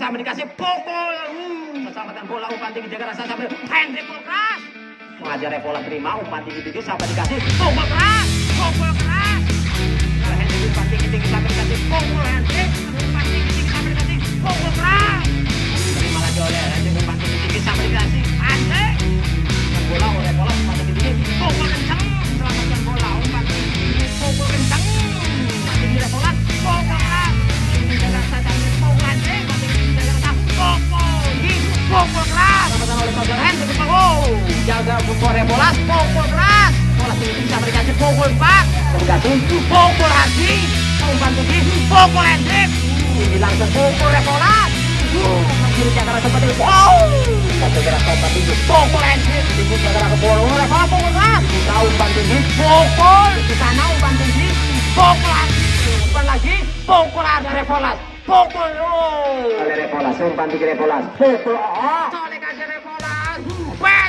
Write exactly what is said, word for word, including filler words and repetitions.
sampai dikasih pukul. Hmm, keselamatan bola umpan tinggi jaga rasa sampai Hendrik pukul keras. Mengajar bola terima umpan tinggi-tinggi sampai dikasih pukul keras. Pukul keras. Kalau Hendrik umpan tinggi-tinggi sampai dikasih pukul Hendrik. Umpan tinggi-tinggi sampai dikasih pukul keras. Terima lagi oleh Hendrik umpan tinggi-tinggi sampai dikasih Hendrik. Dan bola oleh bola umpan tinggi-tinggi pukul kencang. Selamatkan bola umpan tinggi-tinggi pukul kencang. Tinggi bola pukul keras. Tinggi jaga rasa sampai pukul Hendrik. Tinggi jaga rasa pukul. Pukul keras. Selamatkan oleh Coach Hendrik. Oh, jaga pukul bola pukul keras. Bola tinggi sampai dikasih pukul empat. Dikasih pukul lagi. Umpan tinggi pukul Hendrik. Tinggi langsung pukul bola. Uh, kiri jaga rasa seperti itu. Oh, jaga rasa umpan tinggi pukul Hendrik. Tinggi jaga rasa bola bola pukul keras. Kita umpan tinggi pukul. Di sana umpan tinggi pukul lagi. Umpan lagi pukul ada Revolas. Pukul. Oh, ada Revolas. Umpan tinggi Revolas. Pukul. Oh, oleh kasih Revolas.